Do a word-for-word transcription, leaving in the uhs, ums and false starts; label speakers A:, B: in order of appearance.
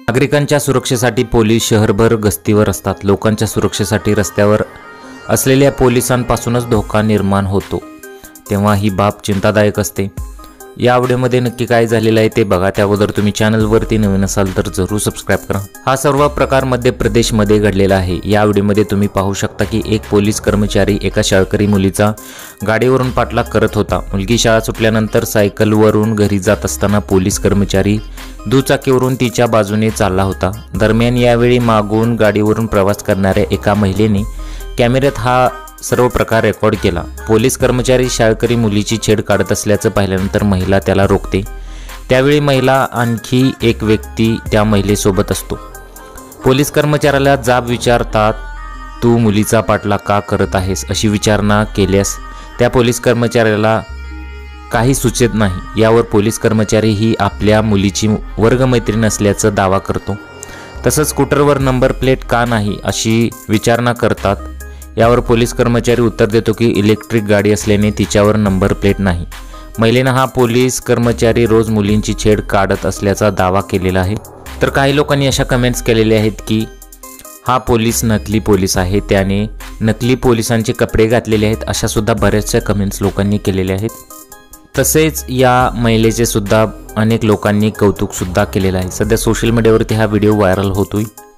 A: नागरिकांच्या सुरक्षेसाठी पोलीस शहरभर गस्तीवर असतात। लोकांच्या सुरक्षेसाठी रस्त्यावर असलेल्या पोलिसांपासूनच धोका निर्माण होतो, तेव्हा ही बाब चिंतादायक असते। या व्हिडिओमध्ये नक्की काय झालेलं आहे ते बघा। त्या अगोदर तुम्ही चॅनलवरती नवीन असाल तर जरूर सबस्क्राइब करा। हा सर्व प्रकार मध्य प्रदेशमध्ये घडलेला आहे। या व्हिडिओमध्ये तुम्ही पाहू शकता की एक पोलीस कर्मचारी एका शाळकरी मुलीचा गाडीवरून पाठलाग करत होता। मुलगी शाळा सुटल्यानंतर सायकलवरून घरी जात असताना पोलीस कर्मचारी दुचाकीवरून तिच्या बाजूने चालला होता। दरम्यान यावेळी मागून गाडीवरून प्रवास करणाऱ्या एका महिलेने कॅमेऱ्यात हा सर्व प्रकार रेकॉर्ड केला। पोलीस कर्मचारी शाळकरी मुलीची छेड काढत असल्याचं पाहिल्यानंतर महिला त्याला रोखते। त्यावेळी महिला आणखी एक व्यक्ती त्या महिलेसोबत असतो। पोलीस कर्मचाऱ्याला जाब विचारतात, तू मुलीचा पाठलाग का करत आहेस अशी विचारणा केल्यास त्या पोलीस कर्मचाऱ्याला काही सुचत नाही। यावर पोलीस कर्मचारी ही आपल्या मुलीची वर्गमैत्रीण असल्याचा दावा करतो। तसंच स्कूटरवर नंबर प्लेट का नाही अशी विचारणा करतात। यावर पोलीस कर्मचारी उत्तर देतो की इलेक्ट्रिक गाडी असल्याने तिच्यावर नंबर प्लेट नाही। महिलेनं हा पोलीस कर्मचारी रोज मुलींची छेड काढत असल्याचा दावा केलेला आहे। तर काही लोकांनी अशा कमेंट्स केलेल्या आहेत की हा पोलीस नकली पोलीस आहे, त्याने नकली पोलिसांचे कपडे घातलेले आहेत, अशा सुद्धा बऱ्याचशा कमेंट्स लोकांनी केलेल्या आहेत। तसेच या महिलेचे सुद्धा अनेक लोकांनी कौतुक सुद्धा केलेलं आहे। सध्या सोशल मीडियावरती हा व्हिडिओ व्हायरल होतोय।